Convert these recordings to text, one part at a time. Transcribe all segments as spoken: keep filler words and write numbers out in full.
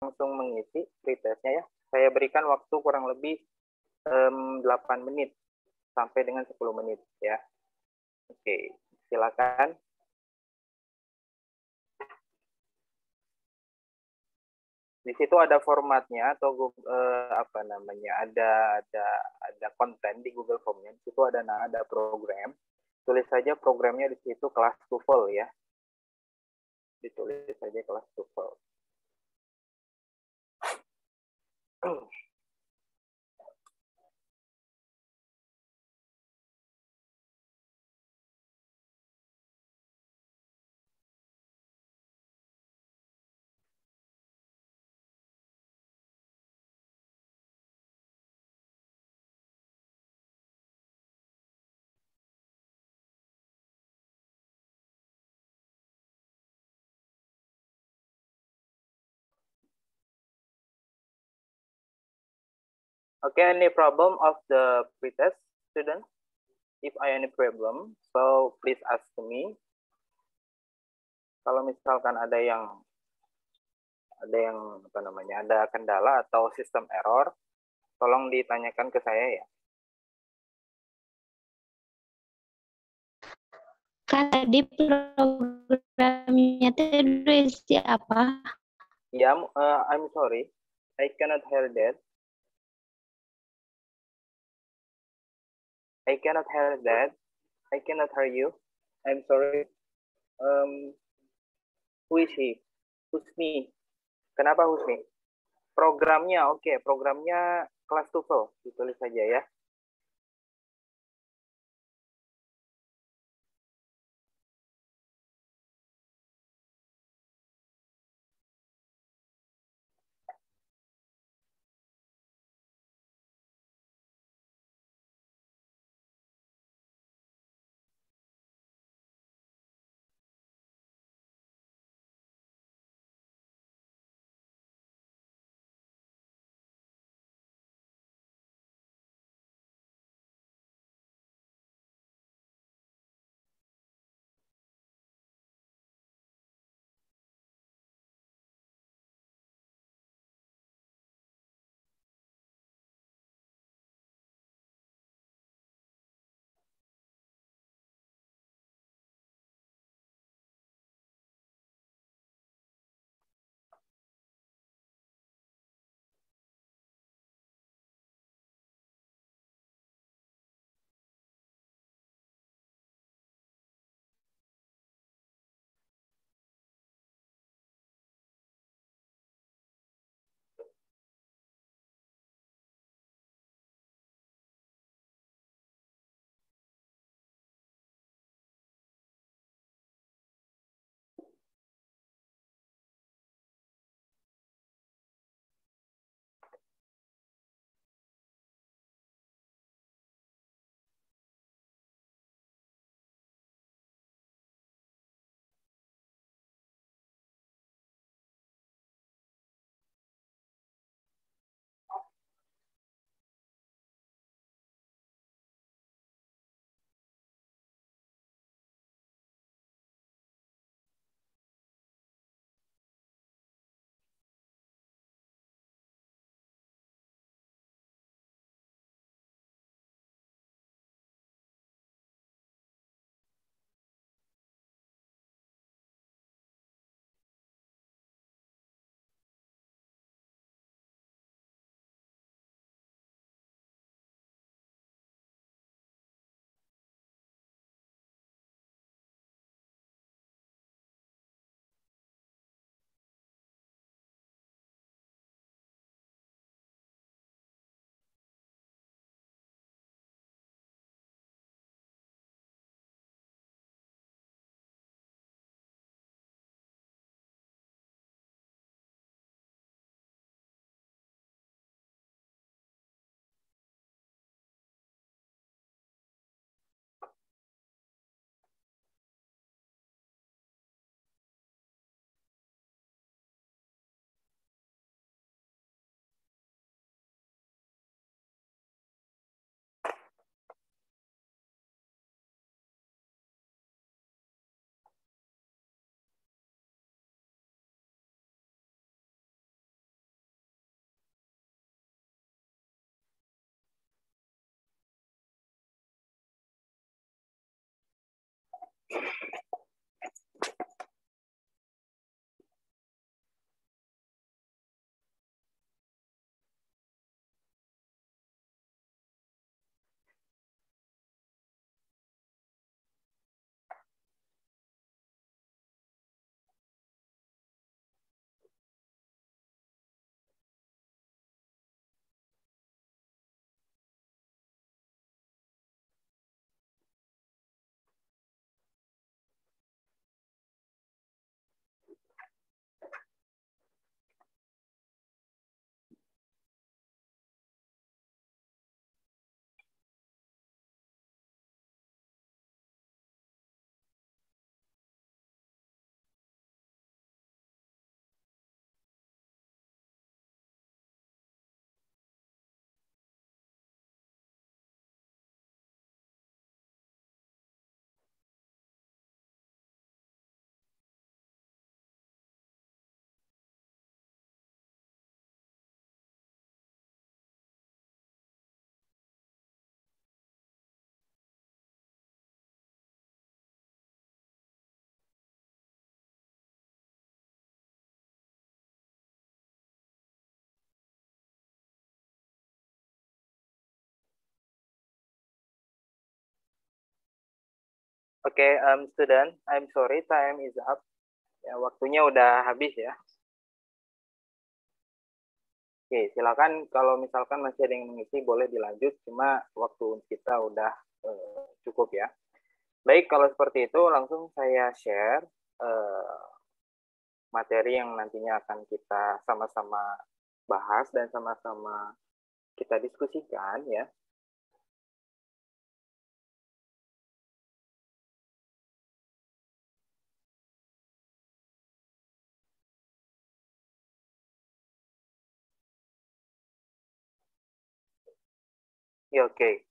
langsung mengisi pretestnya ya. Saya berikan waktu kurang lebih um, delapan menit sampai dengan sepuluh menit ya. Oke, silakan. Di situ ada formatnya atau uh, apa namanya? Ada ada ada konten di Google Form-nya. Di situ ada nah, ada program. Tulis saja programnya di situ kelas TOEFL ya. Ditulis saja kelas TOEFL. Okay, any problem of the pretest, student? If I any problem, so please ask me. Kalau misalkan ada yang ada yang apa namanya, ada kendala atau sistem error, tolong ditanyakan ke saya ya. Kak, di programnya itu siapa? Ya, yeah, uh, I'm sorry, I cannot hear that. I cannot hear that. I cannot hear you. I'm sorry. Um, who is he? Husni. Kenapa Husni? Programnya, oke, okay. Programnya kelas TOEFL, ditulis saja ya. Oke, okay, um, student, I'm sorry, time is up. Ya, waktunya udah habis ya. Oke, okay, silakan kalau misalkan masih ada yang mengisi boleh dilanjut, cuma waktu kita udah uh, cukup ya. Baik, kalau seperti itu langsung saya share uh, materi yang nantinya akan kita sama-sama bahas dan sama-sama kita diskusikan ya. Ya, oke. Okay.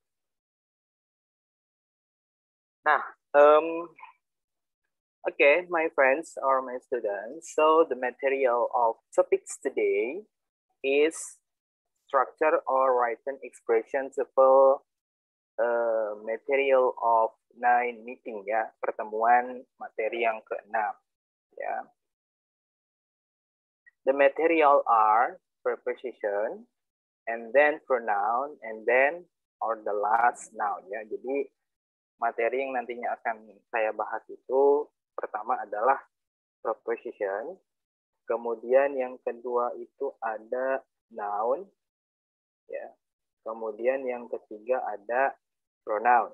Nah, um, okay, my friends or my students, so the material of topics today is structure or written expression simple uh, material of nine meeting ya, pertemuan materi yang keenam ya. The material are preposition, and then pronoun, and then or the last noun ya. Jadi materi yang nantinya akan saya bahas itu pertama adalah preposition, kemudian yang kedua itu ada noun ya. Kemudian yang ketiga ada pronoun.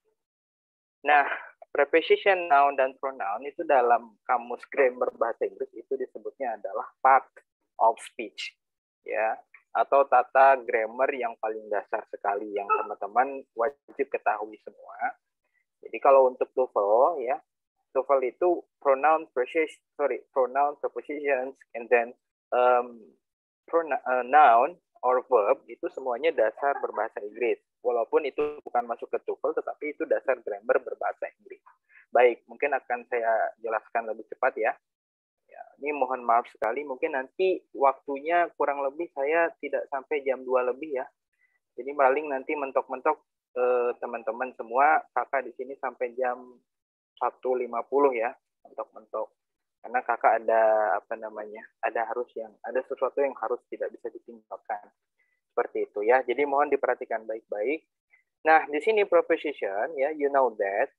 Nah, preposition, noun dan pronoun itu dalam kamus grammar bahasa Inggris itu disebutnya adalah part of speech ya, atau tata grammar yang paling dasar sekali yang teman-teman wajib ketahui semua. Jadi kalau untuk TOEFL ya, TOEFL itu pronoun preposition, sorry, pronoun prepositions and then um, pronoun, uh, noun or verb itu semuanya dasar berbahasa Inggris. Walaupun itu bukan masuk ke TOEFL, tetapi itu dasar grammar berbahasa Inggris. Baik, mungkin akan saya jelaskan lebih cepat ya. Ya, ini mohon maaf sekali, mungkin nanti waktunya kurang lebih saya tidak sampai jam dua lebih ya. Jadi paling nanti mentok-mentok eh, teman-teman semua, kakak di sini sampai jam satu lima puluh ya, mentok-mentok. Karena kakak ada apa namanya, ada harus yang ada sesuatu yang harus tidak bisa ditinggalkan. Seperti itu ya. Jadi mohon diperhatikan baik-baik. Nah, di sini preposition ya, you know that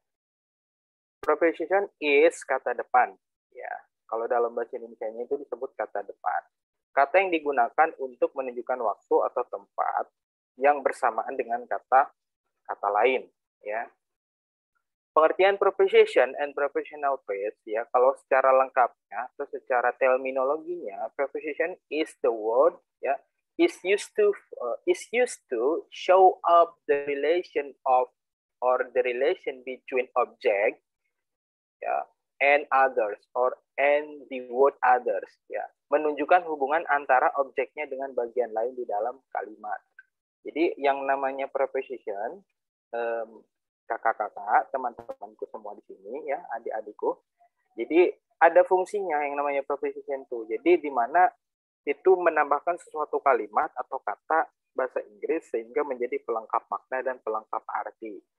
preposition is kata depan ya. Kalau dalam bahasa Indonesianya itu disebut kata depan. Kata yang digunakan untuk menunjukkan waktu atau tempat yang bersamaan dengan kata kata lain ya. Pengertian preposition and prepositional phrase ya, kalau secara lengkapnya atau secara terminologinya, preposition is the word ya, is used to uh, is used to show up the relation of or the relation between object ya and others or and the word others ya, menunjukkan hubungan antara objeknya dengan bagian lain di dalam kalimat. Jadi yang namanya preposition, um, kakak-kakak, teman-temanku semua di sini ya, adik-adikku. Jadi ada fungsinya yang namanya preposition tuh. Jadi di mana itu menambahkan sesuatu kalimat atau kata bahasa Inggris sehingga menjadi pelengkap makna dan pelengkap arti.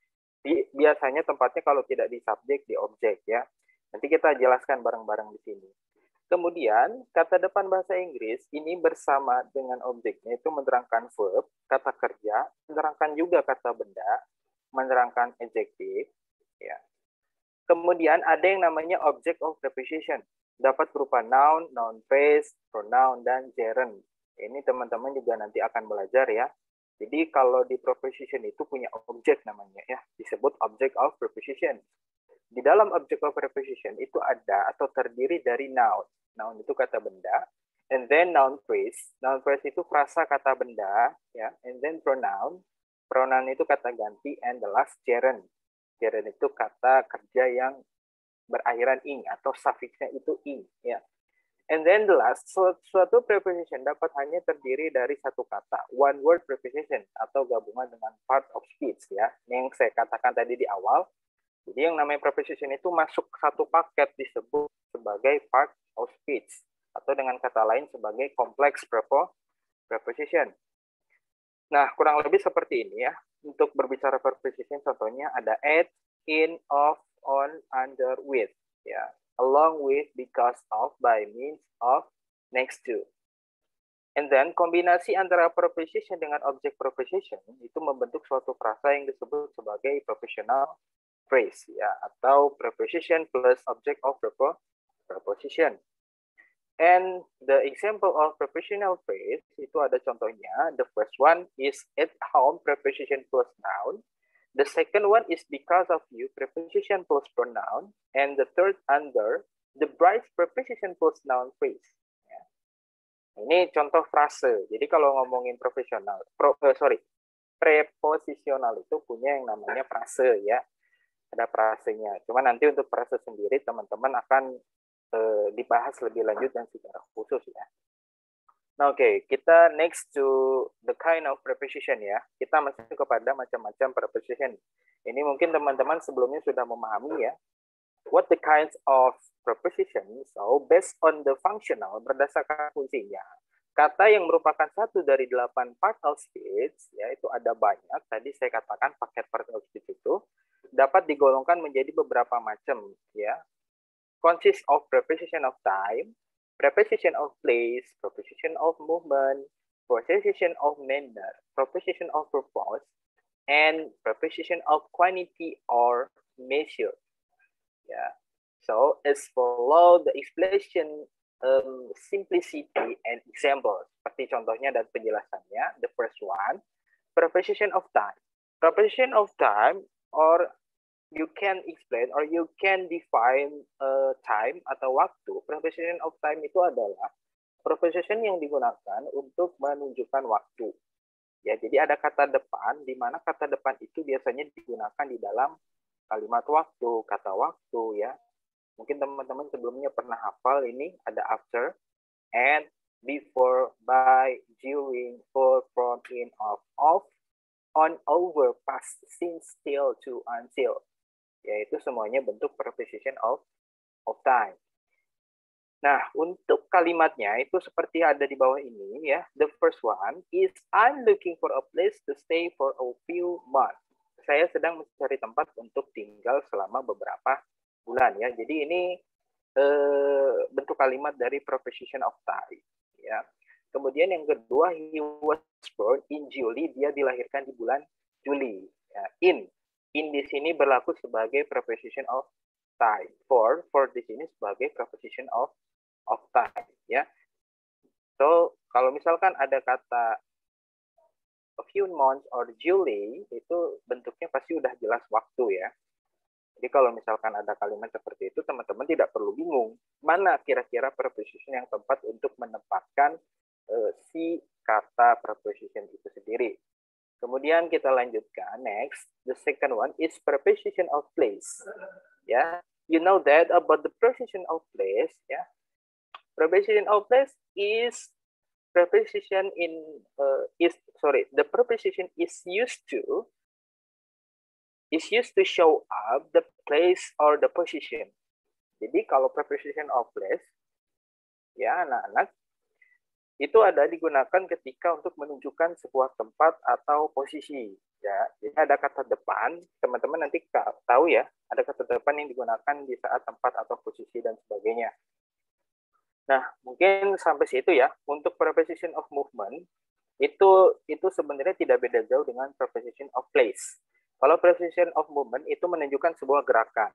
Di, biasanya tempatnya kalau tidak di subjek, di objek ya. Nanti kita jelaskan bareng-bareng di sini. Kemudian, kata depan bahasa Inggris ini bersama dengan objeknya itu menerangkan verb, kata kerja, menerangkan juga kata benda, menerangkan adjektif. Ya. Kemudian ada yang namanya object of preposition. Dapat berupa noun, noun phrase, pronoun, dan gerund. Ini teman-teman juga nanti akan belajar ya. Jadi kalau di preposition itu punya objek namanya ya, disebut object of preposition. Di dalam object of preposition itu ada atau terdiri dari noun. Noun itu kata benda, and then noun phrase. Noun phrase itu frasa kata benda ya, and then pronoun. Pronoun itu kata ganti, and the last gerund. Gerund itu kata kerja yang berakhiran ing atau suffixnya itu ing ya. And then the last, suatu preposition dapat hanya terdiri dari satu kata, one word preposition, atau gabungan dengan part of speech ya. Ini yang saya katakan tadi di awal. Jadi yang namanya preposition itu masuk satu paket disebut sebagai part of speech, atau dengan kata lain sebagai complex preposition. Nah, kurang lebih seperti ini ya. Untuk berbicara preposition, contohnya ada at, in, of, on, under, with ya. Along with, because of, by means of, next to. And then kombinasi antara preposition dengan object preposition itu membentuk suatu frasa yang disebut sebagai prepositional phrase ya, atau preposition plus object of preposition. And the example of prepositional phrase itu ada contohnya. The first one is at home preposition plus noun. The second one is because of you, preposition plus pronoun. And the third under, the bride's preposition plus noun phrase. Ya. Ini contoh frase. Jadi kalau ngomongin profesional, pro, eh, sorry, preposisional itu punya yang namanya frase ya. Ada frasenya. Cuma nanti untuk frase sendiri teman-teman akan eh, dibahas lebih lanjut dan secara khusus ya. Nah, oke, okay. Kita next to the kind of preposition ya. Kita masuk kepada macam-macam preposition. Ini mungkin teman-teman sebelumnya sudah memahami ya. What the kinds of preposition? So, based on the functional, berdasarkan fungsinya. Kata yang merupakan satu dari delapan part of speech, ya itu ada banyak. Tadi saya katakan paket part of speech itu dapat digolongkan menjadi beberapa macam ya. Consists of preposition of time, preposition of place, preposition of movement, preposition of manner, preposition of purpose, and preposition of quantity or measure. Yeah. So as follow the explanation, um, simplicity and example. Seperti contohnya dan penjelasannya. The first one, preposition of time. Preposition of time, or you can explain or you can define uh, time atau waktu. Preposition of time itu adalah preposition yang digunakan untuk menunjukkan waktu. Ya, jadi ada kata depan, di mana kata depan itu biasanya digunakan di dalam kalimat waktu, kata waktu ya. Mungkin teman-teman sebelumnya pernah hafal ini ada after, and, before, by, during, for, from, in, of, of, on, over, past, since, till, to, until. Yaitu semuanya bentuk preposition of of time. Nah, untuk kalimatnya itu seperti ada di bawah ini ya. The first one is I'm looking for a place to stay for a few months. Saya sedang mencari tempat untuk tinggal selama beberapa bulan ya. Jadi ini eh, bentuk kalimat dari preposition of time ya. Kemudian yang kedua, he was born in July, dia dilahirkan di bulan Juli. Ya. In In di sini berlaku sebagai preposition of time. For, for di sini sebagai preposition of of time, ya. So, kalau misalkan ada kata a few months or July, itu bentuknya pasti udah jelas waktu, ya. Jadi kalau misalkan ada kalimat seperti itu, teman-teman tidak perlu bingung. Mana kira-kira preposition yang tepat untuk menempatkan uh, si kata preposition itu sendiri. Kemudian kita lanjutkan. Next, the second one is preposition of place. Ya, yeah. You know that about the preposition of place. Ya, yeah. Preposition of place is preposition in uh, is sorry. The preposition is used to is used to show up the place or the position. Jadi kalau preposition of place, ya anak-anak, itu ada digunakan ketika untuk menunjukkan sebuah tempat atau posisi. Ya, jadi ada kata depan, teman-teman nanti tahu ya, ada kata depan yang digunakan di saat tempat atau posisi dan sebagainya. Nah, mungkin sampai situ ya. Untuk preposition of movement, itu itu sebenarnya tidak beda jauh dengan preposition of place. Kalau preposition of movement itu menunjukkan sebuah gerakan.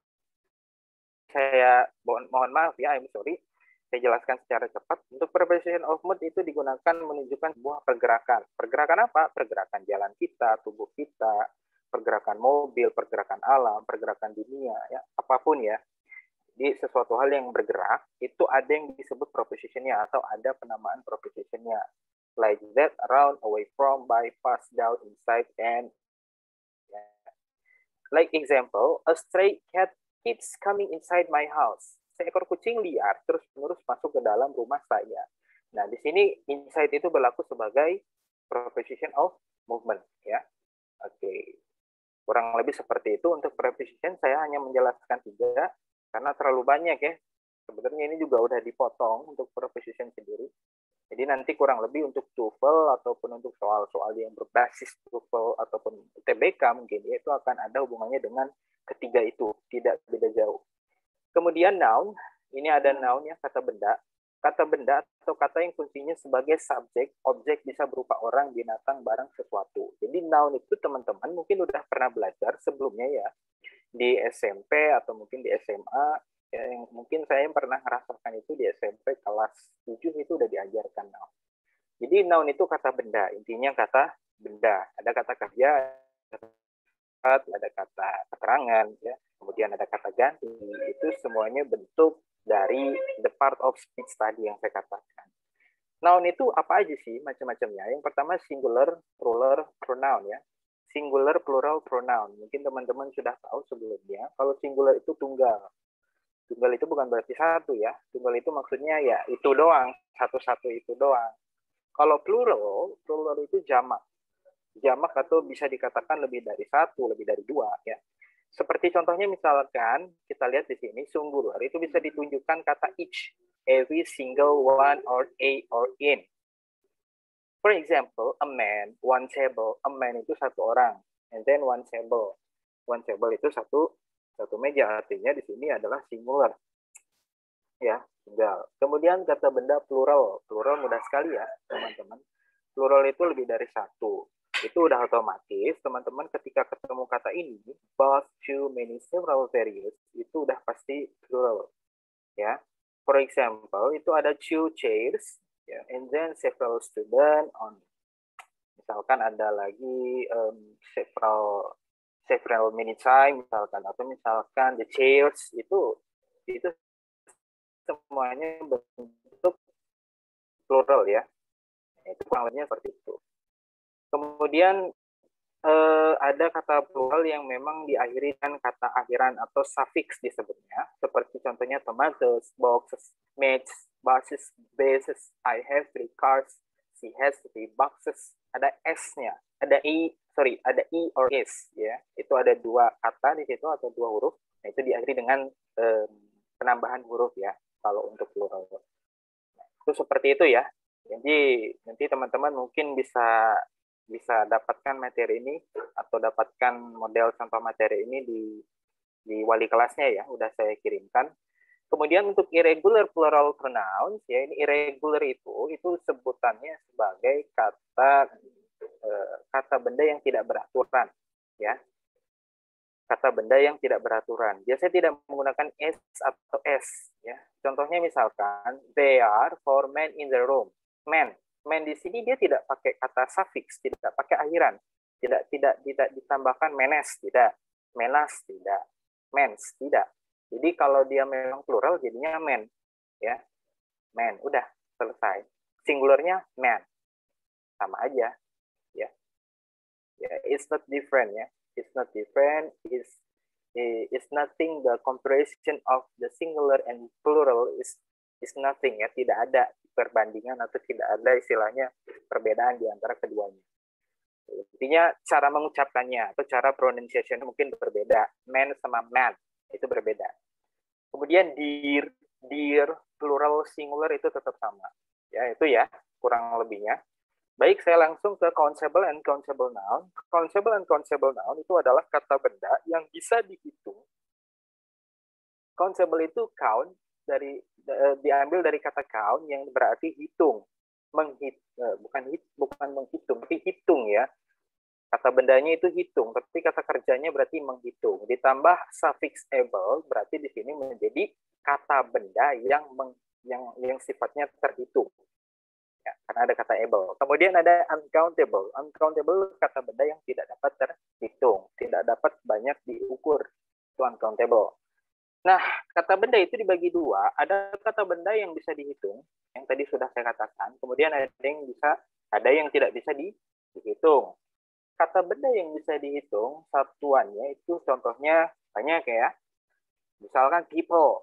Saya mohon, mohon maaf ya, I'm sorry. Saya jelaskan secara cepat. Untuk preposition of movement itu digunakan menunjukkan sebuah pergerakan. Pergerakan apa? Pergerakan jalan kita, tubuh kita, pergerakan mobil, pergerakan alam, pergerakan dunia, ya apapun ya. Di sesuatu hal yang bergerak, itu ada yang disebut prepositionnya atau ada penamaan prepositionnya. Like that, around, away from, by, pass, down, inside, and yeah. Like example, a stray cat keeps coming inside my house. Seekor kucing liar terus-menerus masuk ke dalam rumah saya. Nah, di sini inside itu berlaku sebagai preposition of movement, ya. Oke, okay. Kurang lebih seperti itu untuk preposition. Saya hanya menjelaskan tiga karena terlalu banyak ya. Sebenarnya ini juga udah dipotong untuk preposition sendiri. Jadi nanti kurang lebih untuk TOEFL ataupun untuk soal-soal yang berbasis TOEFL ataupun U T B K mungkin ya, itu akan ada hubungannya dengan ketiga itu, tidak beda jauh. Kemudian noun, ini ada noun ya, kata benda. Kata benda atau kata yang fungsinya sebagai subjek, objek bisa berupa orang, binatang, barang, sesuatu. Jadi noun itu teman-teman mungkin udah pernah belajar sebelumnya ya, di S M P atau mungkin di S M A. Ya, yang mungkin saya pernah merasakan itu di S M P kelas tujuh itu udah diajarkan noun. Jadi noun itu kata benda, intinya kata benda. Ada kata kerja, ada kata keterangan, ya. Kemudian ada kata ganti. Itu semuanya bentuk dari the part of speech tadi yang saya katakan. Noun itu apa aja sih macam-macamnya? Yang pertama singular, plural, pronoun ya. Singular, plural, pronoun. Mungkin teman-teman sudah tahu sebelumnya. Kalau singular itu tunggal. Tunggal itu bukan berarti satu ya. Tunggal itu maksudnya ya itu doang. Satu-satu itu doang. Kalau plural, plural itu jamak. Jamak atau bisa dikatakan lebih dari satu, lebih dari dua ya. Seperti contohnya misalkan kita lihat di sini singular itu bisa ditunjukkan kata each, every single one or a or in. For example, a man, one table. A man itu satu orang, and then one table. One table itu satu satu meja, artinya di sini adalah singular. Ya, tunggal. Kemudian kata benda plural. Plural mudah sekali ya, teman-teman. Plural itu lebih dari satu. Itu udah otomatis, teman-teman ketika ketemu kata ini, both, two, many, several, various, itu udah pasti plural. Ya. For example, itu ada two chairs, ya, and then several students on. Misalkan ada lagi um, several several many time, misalkan, atau misalkan the chairs, itu itu semuanya bentuk plural ya. Itu kurang lebihnya seperti itu. Kemudian eh, ada kata plural yang memang diakhiri dengan kata akhiran atau suffix disebutnya, seperti contohnya tomatoes, boxes, mates, buses, bases, I have three cars, she has three boxes. Ada s-nya, ada i, sorry, ada i or is, ya. Itu ada dua kata di situ atau dua huruf. Nah, itu diakhiri dengan eh, penambahan huruf ya, kalau untuk plural. Nah, itu seperti itu ya. Jadi nanti teman-teman mungkin bisa bisa dapatkan materi ini atau dapatkan model contoh materi ini di di wali kelasnya ya, udah saya kirimkan. Kemudian untuk irregular plural pronouns ya, ini irregular itu itu sebutannya sebagai kata eh, kata benda yang tidak beraturan ya. Kata benda yang tidak beraturan. Biasanya tidak menggunakan s atau s ya. Contohnya misalkan they are four men in the room. Men Men di sini dia tidak pakai kata suffix, tidak pakai akhiran, tidak tidak tidak ditambahkan menes, tidak, menas, tidak, mens, tidak. Jadi kalau dia memang plural jadinya men, ya, men, udah selesai. Singularnya man, sama aja, ya. Ya, it's not different, ya. It's not different. It's it's nothing. The comparison of the singular and plural is is nothing, ya. Tidak ada perbandingan atau tidak ada istilahnya perbedaan di antara keduanya. Intinya cara mengucapkannya atau cara pronunciation mungkin berbeda. Man sama man itu berbeda. Kemudian dear, dear, plural, singular itu tetap sama. Ya, itu ya. kurang lebihnya. Baik, saya langsung ke countable and countable noun. Countable and countable noun itu adalah kata benda yang bisa dihitung. Countable itu count dari diambil dari kata count yang berarti hitung, menghit bukan hit, bukan menghitung, tapi hitung ya. Kata bendanya itu hitung, tapi kata kerjanya berarti menghitung. Ditambah suffix able berarti di sini menjadi kata benda yang meng, yang yang sifatnya terhitung. Ya, karena ada kata able. Kemudian ada uncountable. Uncountable kata benda yang tidak dapat terhitung, tidak dapat banyak diukur. Itu uncountable. Nah, kata benda itu dibagi dua. Ada kata benda yang bisa dihitung, yang tadi sudah saya katakan. Kemudian ada yang bisa, ada yang tidak bisa di, dihitung. Kata benda yang bisa dihitung, satuannya itu contohnya banyak ya. Misalkan people,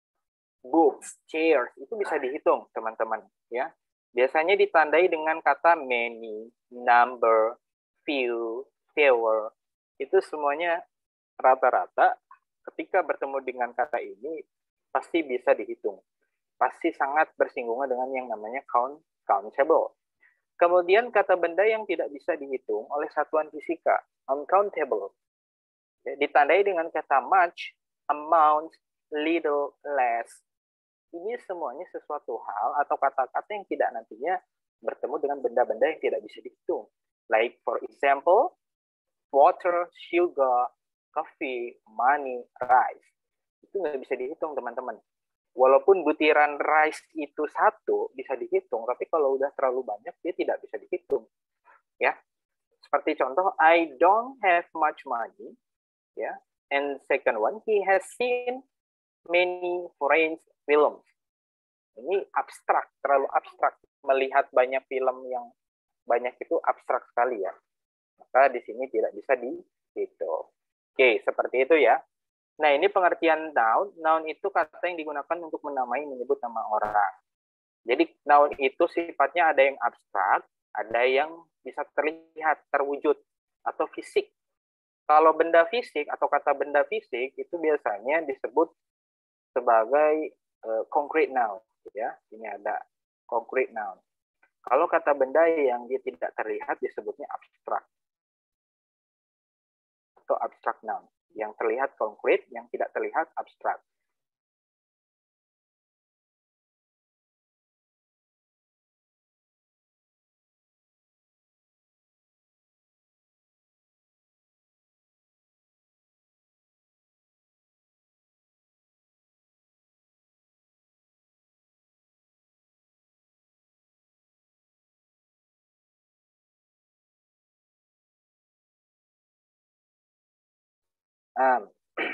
books, chairs, itu bisa dihitung, teman-teman. Ya. Biasanya ditandai dengan kata many, number, few, fewer. Itu semuanya rata-rata ketika bertemu dengan kata ini pasti bisa dihitung. Pasti sangat bersinggungan dengan yang namanya count, countable. Kemudian kata benda yang tidak bisa dihitung oleh satuan fisika, uncountable. Ditandai dengan kata much, amount, little, less. Ini semuanya sesuatu hal atau kata-kata yang tidak nantinya bertemu dengan benda-benda yang tidak bisa dihitung. Like for example, water, sugar, coffee, money, rice. Itu nggak bisa dihitung, teman-teman. Walaupun butiran rice itu satu bisa dihitung, tapi kalau udah terlalu banyak dia tidak bisa dihitung. Ya, seperti contoh, I don't have much money. Ya, and second one, he has seen many foreign films. Ini abstrak, terlalu abstrak. Melihat banyak film yang banyak itu abstrak sekali ya. Maka di sini tidak bisa dihitung. Oke, seperti itu ya. Nah, ini pengertian noun. Noun itu kata yang digunakan untuk menamai, menyebut nama orang. Jadi, noun itu sifatnya ada yang abstrak, ada yang bisa terlihat, terwujud, atau fisik. Kalau benda fisik atau kata benda fisik itu biasanya disebut sebagai uh, concrete noun. Ya, ini ada concrete noun. Kalau kata benda yang dia tidak terlihat disebutnya abstrak atau abstract noun. Yang terlihat konkret, yang tidak terlihat abstrak. Um,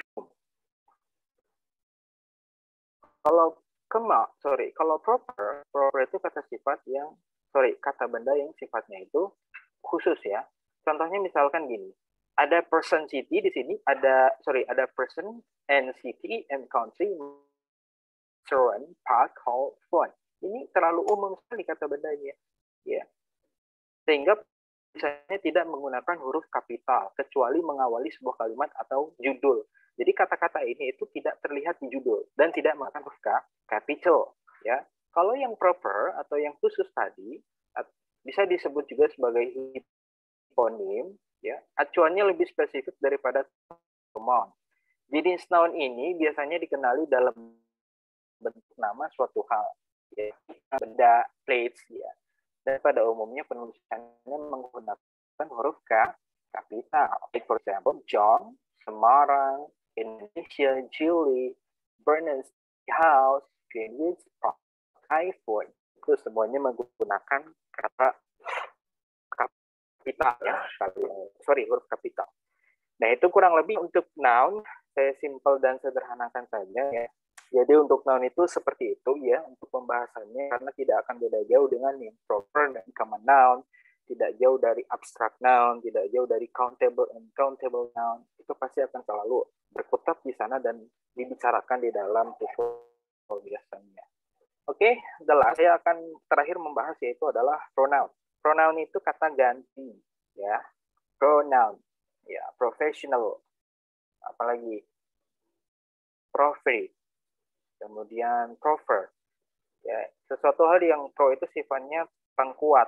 kalau kema, sorry, kalau proper, proper itu kata sifat yang, sorry, kata benda yang sifatnya itu khusus ya. Contohnya misalkan gini, ada person city di sini, ada, sorry, ada person and city and country, restaurant, park, hall, phone. Ini terlalu umum sekali kata bendanya, ya. Sehingga misalnya tidak menggunakan huruf kapital kecuali mengawali sebuah kalimat atau judul. Jadi kata-kata ini itu tidak terlihat di judul dan tidak menggunakan huruf capital. Ya, kalau yang proper atau yang khusus tadi bisa disebut juga sebagai hiponim. Ya, acuannya lebih spesifik daripada noun. Jadi noun ini biasanya dikenali dalam bentuk nama suatu hal, ya, benda, place, ya. Dan pada umumnya penulisannya menggunakan huruf K kapital. Like for example, John, Semarang, Indonesia, Julie, Berners, House, Greenwich, iPhone. Itu semuanya menggunakan kata kapital ya, sorry huruf kapital. Nah itu kurang lebih untuk noun. Saya simpel dan sederhanakan saja ya. Jadi untuk noun itu seperti itu ya untuk pembahasannya karena tidak akan beda jauh dengan yang proper dan common noun, tidak jauh dari abstract noun, tidak jauh dari countable and countable noun. Itu pasti akan selalu berkutat di sana dan dibicarakan di dalam tutorial biasanya. Oke, adalah saya akan terakhir membahas yaitu adalah pronoun. Pronoun itu kata ganti ya. Pronoun ya, professional, apalagi profit. Kemudian proper, ya sesuatu hal yang pro itu sifatnya pengkuat.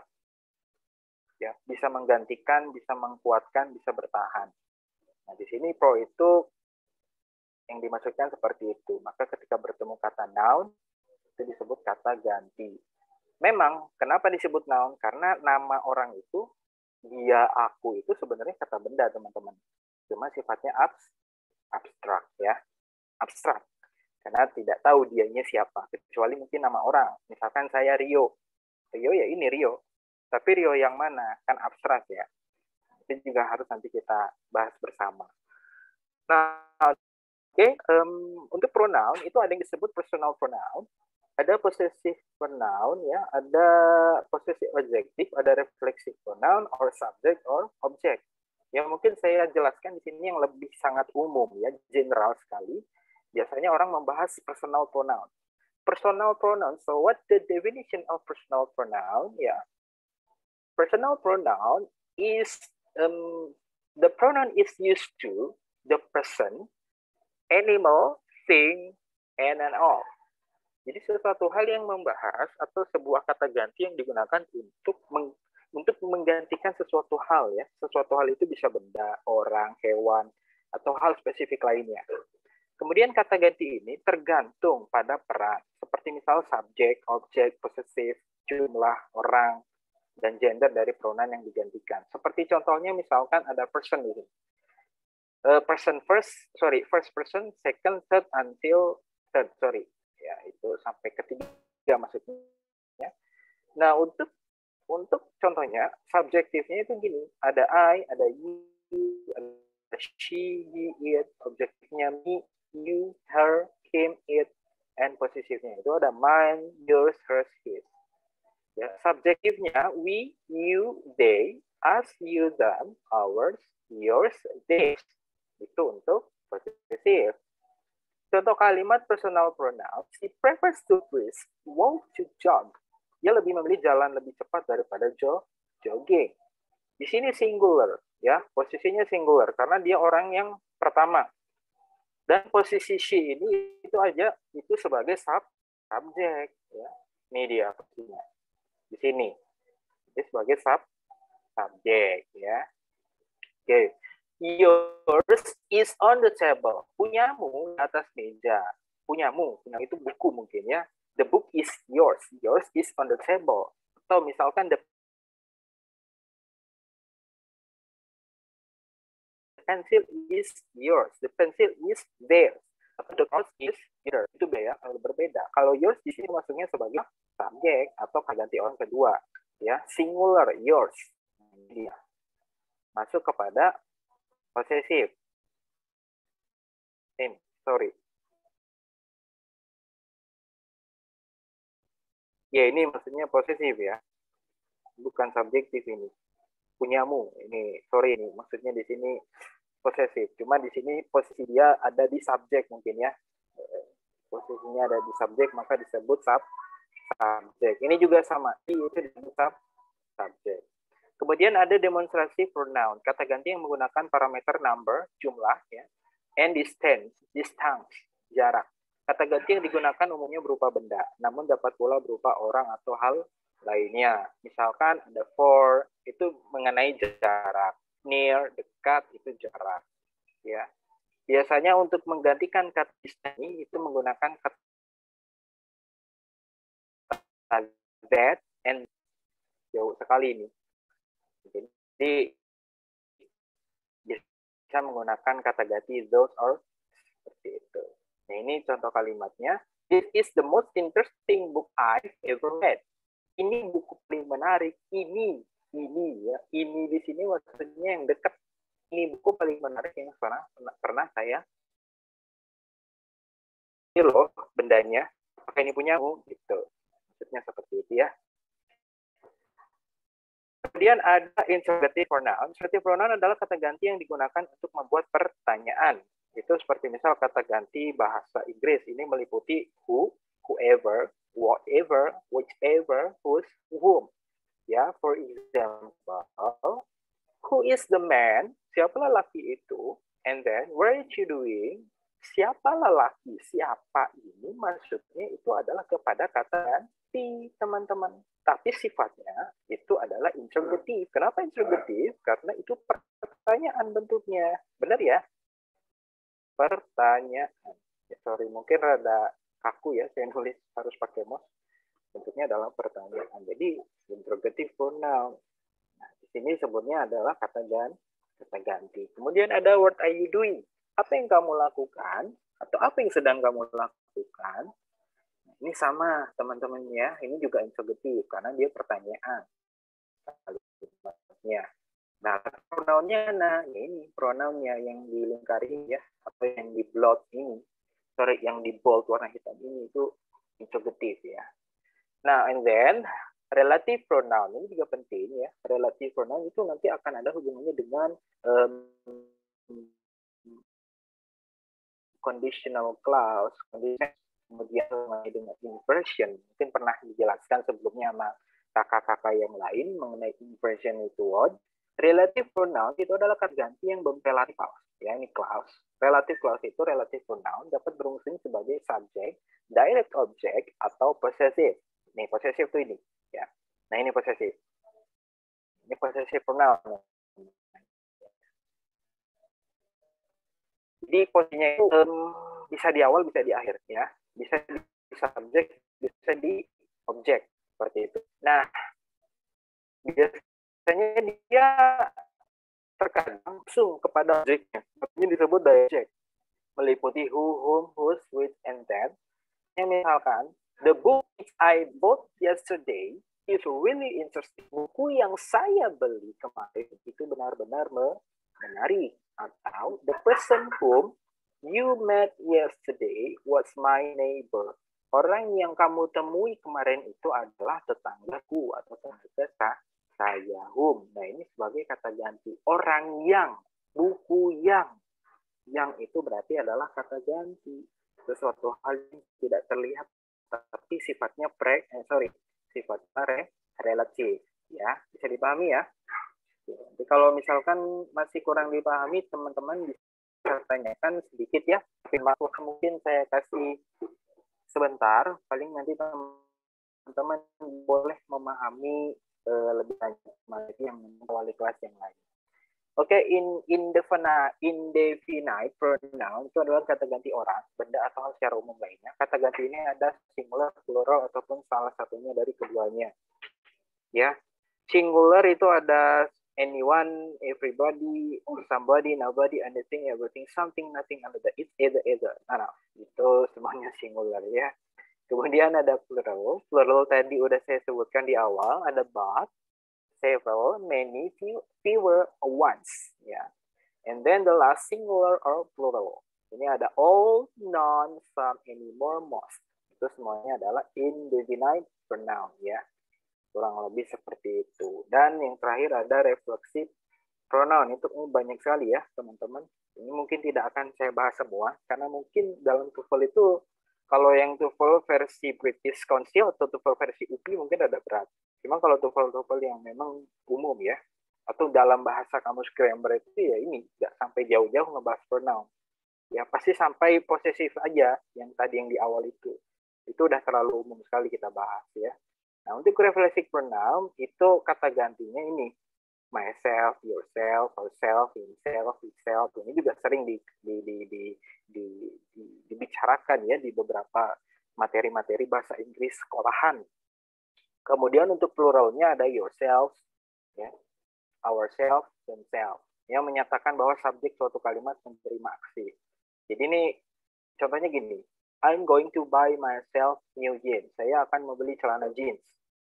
Ya, bisa menggantikan, bisa mengkuatkan, bisa bertahan. Nah, di sini pro itu yang dimaksudkan seperti itu. Maka ketika bertemu kata noun, itu disebut kata ganti. Memang, kenapa disebut noun? Karena nama orang itu, dia, aku, itu sebenarnya kata benda, teman-teman. Cuma sifatnya abs, abstrak, ya. Abstrak. Karena tidak tahu dianya siapa. Kecuali mungkin nama orang. Misalkan saya Rio. Rio ya ini Rio. Tapi Rio yang mana? Kan abstrak ya. Itu juga harus nanti kita bahas bersama. Nah, oke. Okay. Um, untuk pronoun, itu ada yang disebut personal pronoun. Ada possessive pronoun, ya. Ada possessive adjective, ada reflexive pronoun, or subject, or object. Ya, mungkin saya jelaskan di sini yang lebih sangat umum, ya. General sekali. Biasanya orang membahas personal pronoun. Personal pronoun, so what the definition of personal pronoun? Ya. Personal pronoun is um, the pronoun is used to the person, animal, thing, and an all. Jadi sesuatu hal yang membahas atau sebuah kata ganti yang digunakan untuk meng, untuk menggantikan sesuatu hal ya. Sesuatu hal itu bisa benda, orang, hewan, atau hal spesifik lainnya. Kemudian kata ganti ini tergantung pada peran. Seperti misal subjek, objek, possessive, jumlah, orang, dan gender dari pronoun yang digantikan. Seperti contohnya misalkan ada person di sini. Uh, person first, sorry, first person, second, third, until third, sorry. Ya, itu sampai ketiga maksudnya. Nah, untuk untuk contohnya, subjektifnya itu gini. Ada I, ada you, ada she, he, it. Objektifnya me, you, her, him, it. And possessivenya itu ada mine, yours, hers, his. Ya, subjektifnya we, you, they, us, you, them, ours, yours, theirs. Itu untuk possessive. Contoh kalimat personal pronoun, she prefers to brisk, walk to jog. Dia lebih memilih jalan lebih cepat daripada jog, jogging. Di sini singular, ya, posisinya singular karena dia orang yang pertama. Dan posisi she ini itu aja itu sebagai sub subjek, ya. Ini dia posisinya. Di sini ini sebagai sub subjek, ya. Oke. Okay. Yours is on the table. Punyamu di atas meja. Punyamu, punyamu itu buku mungkin ya. The book is yours. Yours is on the table. Atau misalkan the pencil is yours. The pencil is theirs. Atau the cross is here. Itu beda, berbeda. Kalau yours di sini maksudnya sebagai subjek atau ganti orang kedua. Ya, singular, yours. Dia masuk kepada possessive. Eh, sorry. Ya, ini maksudnya possessive ya. Bukan subjektif ini. Punyamu. Ini, sorry ini. Maksudnya di sini possessive. Cuma di sini posisi dia ada di subjek mungkin ya. Posisinya ada di subjek, maka disebut sub subjek. Ini juga sama. Itu disebut sub subjek. Kemudian ada demonstrasi pronoun, kata ganti yang menggunakan parameter number, jumlah, ya, and distance, distance, jarak. Kata ganti yang digunakan umumnya berupa benda, namun dapat pula berupa orang atau hal lainnya. Misalkan ada for, itu mengenai jarak, near, dekat, itu jarak. Ya. Biasanya untuk menggantikan kata distance ini, itu menggunakan kata that, and jauh sekali ini. Jadi bisa menggunakan kata ganti those or seperti itu. Nah, ini contoh kalimatnya. This is the most interesting book I've ever read. Ini buku paling menarik. Ini, ini ya, ini di sini maksudnya yang dekat. Ini buku paling menarik yang pernah pernah saya. Ini loh bendanya. Apakah ini punyamu? Gitu. Maksudnya seperti itu ya. Kemudian ada interrogative pronoun. Interrogative pronoun adalah kata ganti yang digunakan untuk membuat pertanyaan. Itu seperti misal kata ganti bahasa Inggris. Ini meliputi who, whoever, whatever, whichever, whose, whom. Ya, for example, who is the man? Siapa lelaki itu? And then, where are you doing? Siapa lelaki? Siapa ini? Maksudnya itu adalah kepada kata ganti. ganti, teman-teman. Tapi sifatnya itu adalah interrogatif. Kenapa interrogatif? Karena itu pertanyaan bentuknya. Benar ya? Pertanyaan. Ya, sorry, mungkin rada kaku ya saya nulis harus pakai mouse. Bentuknya adalah pertanyaan. Jadi interrogative pronoun. Nah, di sini sebutnya adalah kata ganti. Kata ganti. Kemudian ada what are you doing? Apa yang kamu lakukan? Atau apa yang sedang kamu lakukan? Nah, ini sama teman-teman ya. Ini juga interrogative karena dia pertanyaan. Nah, pronounnya, nah ini pronounnya yang dilingkari ya, atau yang di blot ini, sorry, yang di bold warna hitam ini itu interrogative ya. Nah, and then relative pronoun ini juga penting ya. Relative pronoun itu nanti akan ada hubungannya dengan um, conditional clause, kemudian dengan inversion. Mungkin pernah dijelaskan sebelumnya sama kakak-kakak yang lain mengenai inversion itu word. Relative pronoun itu adalah kata ganti yang berrelatif clause. Ya, ini clause. Relative clause itu relative pronoun dapat berfungsi sebagai subject, direct object, atau possessive. Nih, possessive itu ini. Ya. Nah, ini possessive. Ini possessive pronoun. Jadi posisinya itu um, bisa di awal, bisa di akhir. Ya. Bisa di subject, bisa di object. Seperti itu. Nah, biasanya dia terkadang langsung kepada objeknya. Ini disebut object. Meliputi who, whom, whose, which, and that. Yang misalkan, the book which I bought yesterday is really interesting. Buku yang saya beli kemarin itu benar-benar menarik. Atau, the person whom you met yesterday was my neighbor. Orang yang kamu temui kemarin itu adalah tetanggaku atau tetangga saya, whom. Nah, ini sebagai kata ganti. Orang yang, buku yang. Yang itu berarti adalah kata ganti. Sesuatu hal yang tidak terlihat, tapi sifatnya pre, eh, sorry, sifatnya re, relatif. Ya, bisa dipahami ya. Jadi kalau misalkan masih kurang dipahami, teman-teman bisa tanyakan sedikit ya. Mungkin saya kasih sebentar, paling nanti teman-teman boleh memahami uh, lebih lanjut lagi yang wali kelas yang lain. Oke, okay, in indefinite, indefinite pronoun itu adalah kata ganti orang, benda atau hal secara umum lainnya. Kata ganti ini ada singular, plural, ataupun salah satunya dari keduanya. Ya, singular itu ada anyone, everybody, somebody, nobody, anything, everything, something, nothing, another, it's either, either. Nah, nah, itu semuanya singular ya. Kemudian ada plural. Plural tadi udah saya sebutkan di awal, ada but, several, many, few, fewer, once, ya. And then the last singular or plural. Ini ada all, none, some, any, more, most. Itu semuanya adalah indefinite pronoun, ya. Kurang lebih seperti itu. Dan yang terakhir ada reflexive pronoun. Itu banyak sekali ya, teman-teman. Ini mungkin tidak akan saya bahas semua, karena mungkin dalam TOEFL itu, kalau yang TOEFL versi British Council atau TOEFL versi U P I mungkin ada berat. Cuma kalau TOEFL-TOEFL yang memang umum ya, atau dalam bahasa kamus grammar itu ya ini, nggak sampai jauh-jauh ngebahas pronoun. Ya pasti sampai posesif aja, yang tadi yang di awal itu. Itu udah terlalu umum sekali kita bahas ya. Nah, untuk reflexive pronoun, itu kata gantinya ini. Myself, yourself, herself, himself, itself. Ini juga sering di, di, di, di, di, di, dibicarakan ya di beberapa materi-materi bahasa Inggris sekolahan. Kemudian untuk pluralnya ada yourself, ya, ourselves, themselves, yang menyatakan bahwa subjek suatu kalimat menerima aksi. Jadi ini contohnya gini, I'm going to buy myself new jeans. Saya akan membeli celana jeans.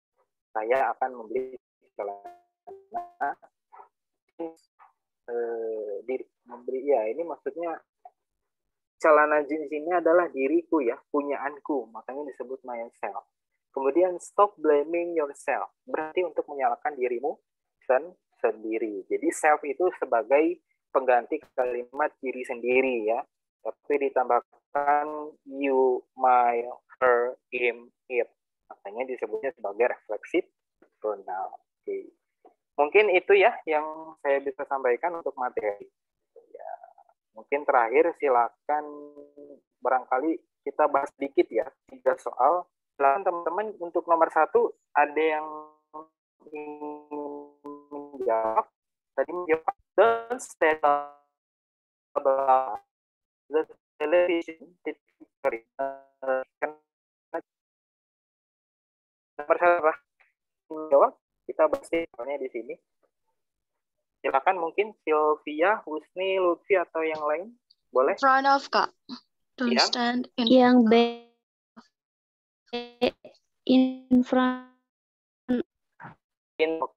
Saya akan membeli celana jeans. Eh, diri, membeli ya ini maksudnya celana jeans ini adalah diriku ya, punyaanku, makanya disebut myself. Kemudian stop blaming yourself, berarti untuk menyalahkan dirimu sendiri. Jadi self itu sebagai pengganti kalimat diri sendiri ya, tapi ditambahkan you, my, her, him, it. Makanya disebutnya sebagai reflexive pronoun. Oke. Mungkin itu ya yang saya bisa sampaikan untuk materi. Ya, mungkin terakhir silakan barangkali kita bahas sedikit ya, tiga soal Silakan teman-teman untuk nomor satu ada yang ingin menjawab. Tadi menjawab don't stand about the television. Sorry. Uh, nomor satu menjawab. Kita bahas soalnya di sini. Silakan mungkin Sylvia, Husni, Lutfi atau yang lain. Boleh? In front of, Kak. Don't Ya. stand in Yang B in front. In